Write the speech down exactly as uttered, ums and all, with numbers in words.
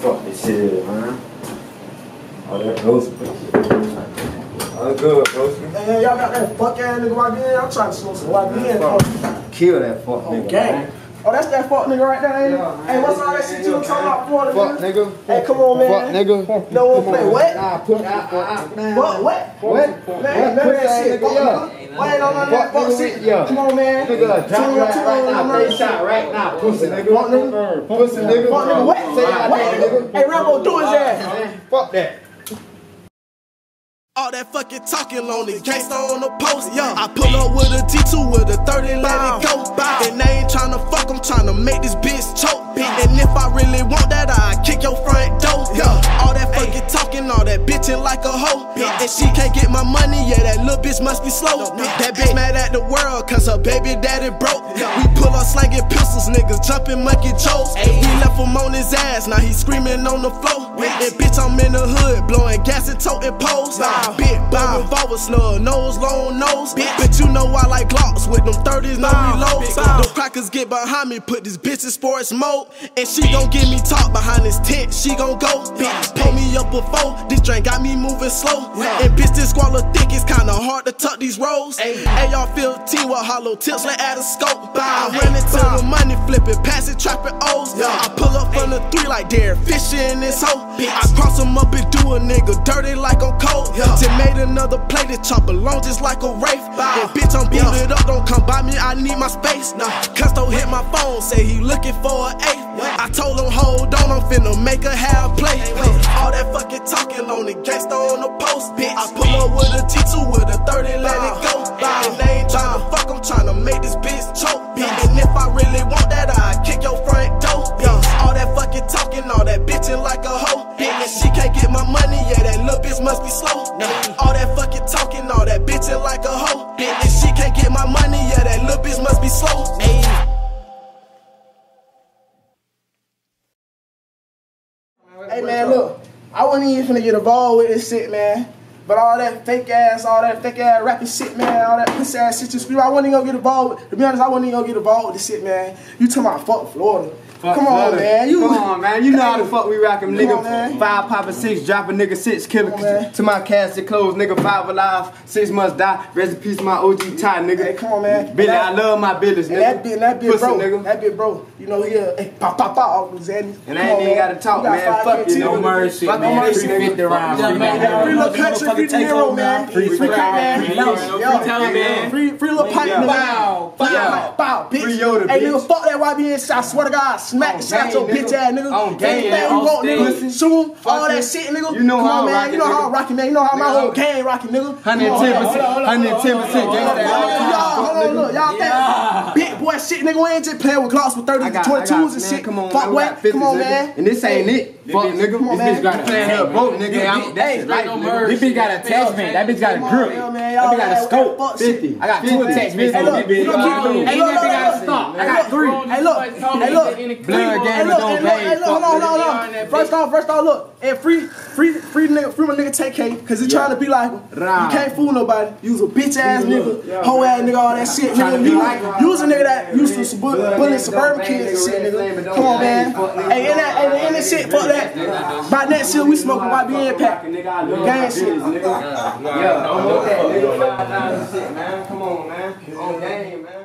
Fuck this shit, man. Oh, that ghost bitch. Oh, good, ghost. Hey, y'all got that fuck ass nigga right there. I'm trying to smoke some white man. Kill that fuck nigga. Okay. Oh, that's that fuck nigga right there, ain't it? Yeah, hey, what's all that shit you was talking about for? Fuck nigga. Hey, come on, man. Fuck nigga. No one play what? Nah, put that fuck. What? What? What? Man, none of that shit. Fuck nigga. Why ain't on none of that fuck shit? Come on, man. Nigga, drop right, right now. Face shot right now. Pussy nigga. Fuck nigga. Pussy nigga. Fuck nigga. What? Say that. What? Hey, Rambo, do his ass. Fuck that. All that fucking talking lonely, gangsta on the post, yo. I pull up with a G two with a thirty, let it go. And they ain't tryna fuck, I'm tryna make this bitch choke. And if I really want that, I kick your front door, yo. All that fucking talking, all that bitching like a hoe. And she can't get my money, yeah, that little bitch must be slow. That bitch mad at the world, cause her baby daddy broke. We pull up slanging pistols, niggas jumping monkey joes. We left him on his ass, now he screaming on the floor. And bitch, I'm in the hood, blowing gas and toting poles. Big bow, revolver slug, nose, long nose. But you know I like Glocks with them thirties, no reloads. The crackers get behind me, put this bitch in sports mode. And she gon' give me talk behind this tent, she gon' go. Pull me up before, this drink got me moving slow. And bitch, this squalor thick, it's kinda hard to tuck these rolls. A R fifteen with hollow tips, let add a scope. I run into the money, flipping, passing, trapping O's. I pull up from the three like Derek Fisher in this hoe. I cross him up and do a nigga dirty like I'm cold. Then made another play to chop along just like a wraith. And bitch, I'm booted up, don't come by me, I need my space. Nah, Custo hit my phone, say he looking for an eighth. I told him, hold on, I'm finna make a half play. All that fucking talking on the gangsta on the post, bitch. I pull up with a G two with a thirty, let it go. And they ain't tryna fuck, I'm tryna make this bitch choke. And if I really want that, I kick your front door. All that fucking talking, all that bitching like a hoe. And she can't get my money, yeah, that little bitch must be slow. All that fucking talking, all that bitching like a hoe. And she can't get my money, yeah, that little bitch must be slow. Hey, man, look. I wasn't even finna get involved with this shit, man. But all that fake ass, all that fake ass rapping shit, man, all that pussy ass shit you scream, I wasn't even gonna get involved with. To be honest, I wasn't even gonna get involved with this shit, man. You talking about fuck Florida. Fuck Come on, Florida. man. You, Come on, man. You know how the fuck we rockin', nigga. On, five poppin' six, droppin' nigga six, killer on, to my casket clothes, nigga. Five alive, six months die. Rest in peace to my O G tie, nigga. Hey, come on, man. Billy, I love my business, nigga. That bit, that bit, Pussy, bro. Nigga. That bit, bro. You know, yeah. Hey, pop, pop, pop, all those Zannies. And I ain't even gotta talk, man. Fuck you, no mercy, fuck man. no mercy, Free fifty rounds. Free little country, free De Niro, man. Free free man. Free talent, man. Free free little pipe, nigga. Bow, bow, bow, bitch. Free Yoda, hey, bitch. nigga, fuck that Y B N shit. I swear to God, smack the shit out your bitch ass, nigga. On game, anything you want, nigga. Soon, all that shit, nigga. You know Come how on, I man. rock You know it, how I nigga. rock it, man. You know how my Nigga, whole gang rock it, nigga. one hundred ten percent, one hundred ten percent gangsta. Y'all, hold on, look, y'all think big boy shit, nigga. We ain't just playing with Glocks with thirties and twenty-twos and shit. Come on, fuck what? Come on, man. And this ain't it. Fuck, nigga. Come on, This man. bitch got a plan her boat, nigga. I'm- That shit like, nigga. This bitch got an attachment. That bitch got a grip. That bitch got a scope. fifty. I got two attachments on this bitch. Hey, look, Ain't look, that bitch got a look, stop. I Hey, got look, three. Hey, look. Hey, look. Blood Hey, gang look. don't Hey, look. pay. Hey, look. Hold on, hold on, hold on. First off, first off, look. And free, free, free nigga, free my nigga T K, cause he trying to be like him. You can't fool nobody. You was a bitch ass nigga, hoe ass nigga, all that shit, nigga. You, you was a nigga that used to bully suburban kids and shit, nigga. Come on, man. Hey, in that, hey, in that shit, fuck that. By that shit, we smoking Y B N pack. Gang shit. Yeah, I'm on that, nigga. Five thousand shit, man. Come on, man. On game, man.